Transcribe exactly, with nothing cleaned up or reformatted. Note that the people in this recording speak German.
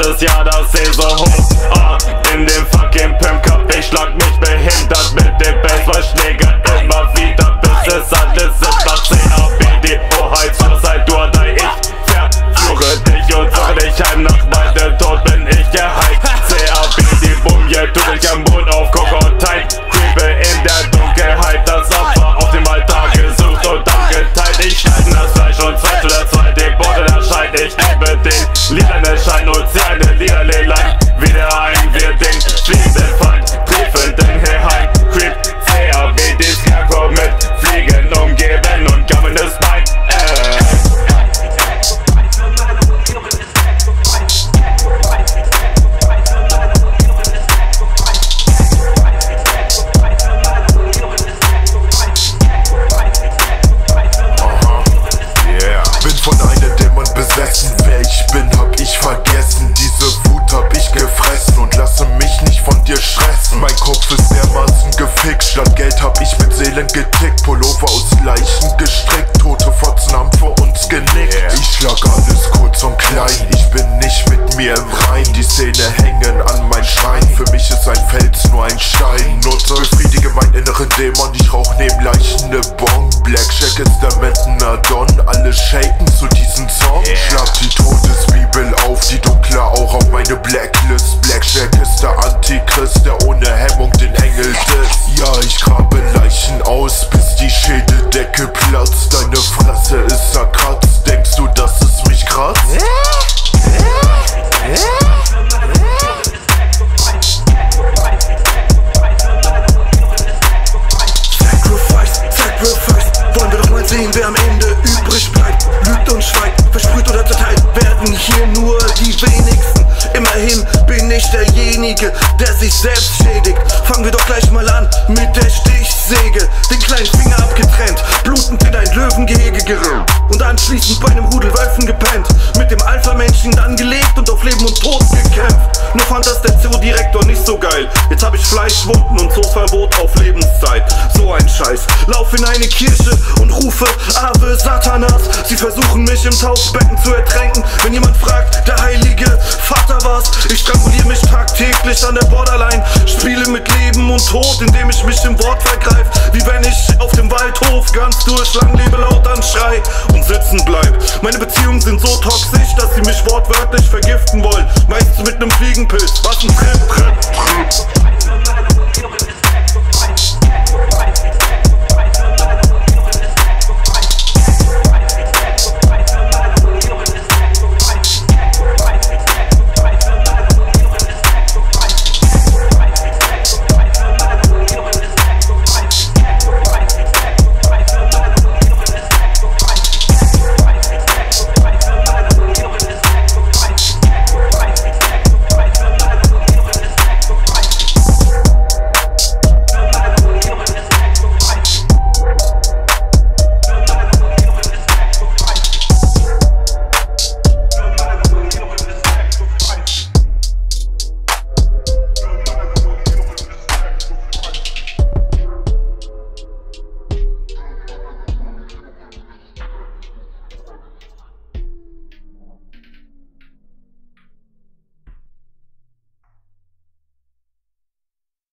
letztes Jahr das See so hoch. Ah, in dem fucking Pimp Cup, ich schlag mich behindert mit dem Baseballschläger immer wieder, bis es alles ist nach C A B D Hoheit, Suicide or die, ich verfluche dich und suche dich heim, nach meinem Tod bin ich geheilt. C A B D Mumie, tu dich am Boden auf Kokotein, Creepe in der Dunkelheit, das Opfer auf dem Altar gesucht und dann geteilt. Ich schneide das Fleisch und zwei zu der Zeit, die Boden erscheint, ich liebe den lilanen Schein und zieh eine lilane Lein, wieder ein wir den fliegenden Feind, triefenden Heim, Creep, C A B D Scarecrow mit Fliegen umgeben und Gammeln ist mein äh. Von einem Dämon besessen, wer ich bin, hab ich vergessen. Diese Wut hab ich gefressen und lasse mich nicht von dir stressen. Mein Kopf ist dermaßen gefickt, statt Geld hab ich mit Seelen getickt. Pullover aus Leichen gestrickt, tote Fotzen haben vor uns genickt. Ich schlag alles kurz und klein, ich bin nicht mit mir im Rein. Die Zähne hängen an mein Schrein, für mich ist ein Fels nur ein Stein. Nutze, befriedige meinen inneren Dämon, ich rauch neben Leichen ne Bong. Blackjack ist der Mettenadon, alle shaken zu diesem Song. Schlag die Todesbibel auf, die dunkle auch auf meine Blacklist. Blackjack ist der Antichrist, der ohne Hemmung den Engel disst. Ja, ich grabe Leichen aus, bis die Schädeldecke platzt. Deine Fresse ist zerkratzt, denkst du, dass es mich kratzt? Sacrifice, sacrifice, wollen wir doch mal sehen, wer am Ende übrig bleibt. Lügt und schweigt, versprüht oder zerteilt, werden hier nur die wenigsten. Immerhin bin ich derjenige, der sich selbst schädigt. Fangen wir doch gleich mal an mit der Stichsäge. Den kleinen Finger abgetrennt, blutend in ein Löwengehege gerannt und anschließend bei einem Rudel Wölfen gepennt. Mit dem Alpha-Männchen dann gelebt und auf Leben und Tod gekämpft. Nur fand das der Zoodirektor nicht so geil. Jetzt hab ich Fleischwunden und so Verbot auf Lebenszeit. So ein Scheiß. Lauf in eine Kirche und rufe Ave Satanas. Sie versuchen mich im Taufbecken zu ertränken. Wenn jemand fragt, der heilige Vater war's. Ich stranguliere mich tagtäglich an der Borderline. Spiele mit Leben und Tod, indem ich mich im Wort vergreif. Wie wenn ich auf dem Waldhof ganz durch lang lebe, laut anschrei und sitzen bleib. Meine Beziehungen sind so toxisch, dass sie mich wortwörtlich vergiften wollen. Meistens mit nem Fliegenpilz. Was ein Trip, Trip, Trip.